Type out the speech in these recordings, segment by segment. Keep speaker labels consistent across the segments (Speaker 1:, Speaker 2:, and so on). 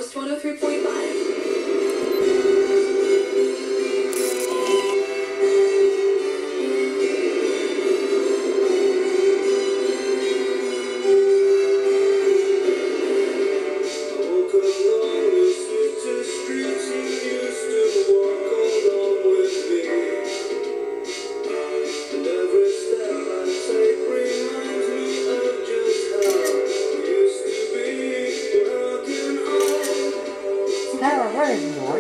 Speaker 1: Coast 103.5.
Speaker 2: Never heard of Mort.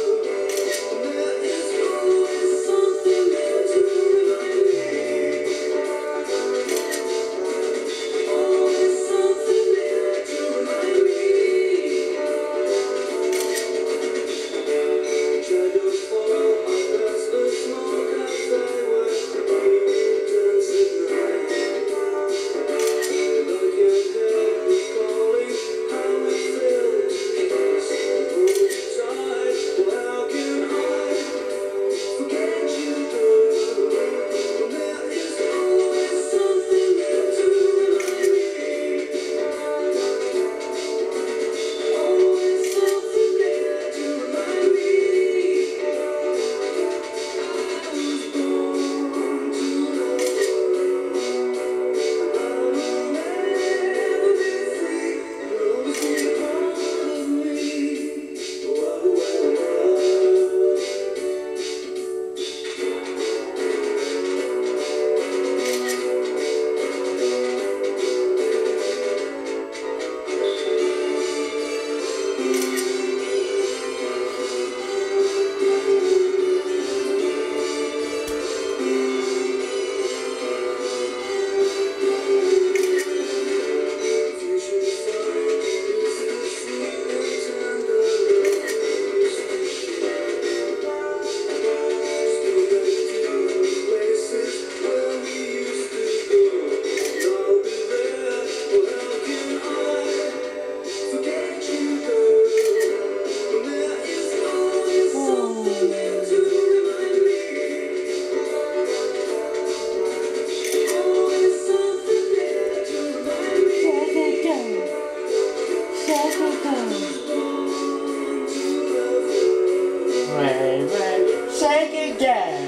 Speaker 2: Shake again.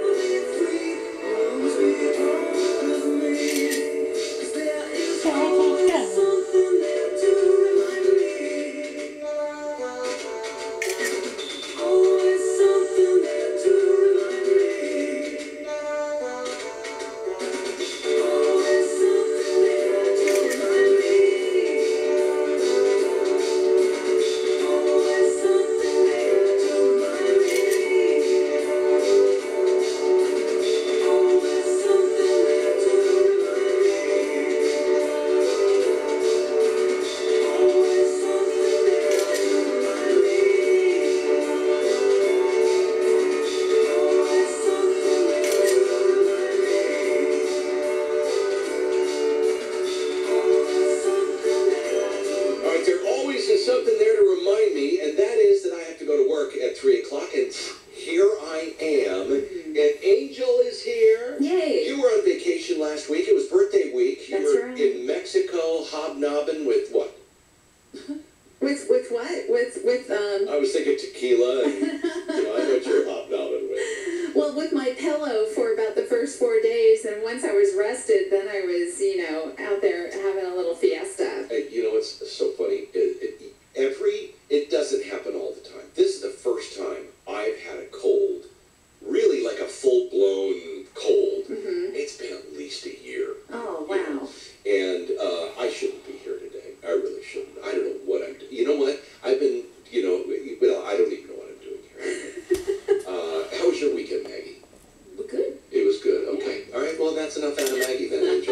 Speaker 3: Something there to remind me, and that is that I have to go to work at 3 o'clock, and here I am. And Angel is here.
Speaker 1: Yay!
Speaker 3: You were on vacation last week. It was birthday week. You
Speaker 1: That's
Speaker 3: were
Speaker 1: right.
Speaker 3: in Mexico hobnobbing with what?
Speaker 1: With what? With
Speaker 3: I was thinking tequila, and I know what you're hobnobbing with.
Speaker 1: Well, with my pillow for about the first 4 days, and once I was rested, then I was, out there having a little fiesta.
Speaker 3: You know, it's so funny. It doesn't happen all the time. This is the first time I've had a cold, really like a full-blown cold.
Speaker 1: Mm-hmm.
Speaker 3: It's been at least a year.
Speaker 1: Oh, wow.
Speaker 3: And I shouldn't be here today. I really shouldn't. I don't know what I'm doing. You know what? I've been, well, I don't even know what I'm doing here. How was your weekend, Maggie?
Speaker 1: Good.
Speaker 3: It was good. Okay. Yeah. All right. Well, that's enough out of Maggie then.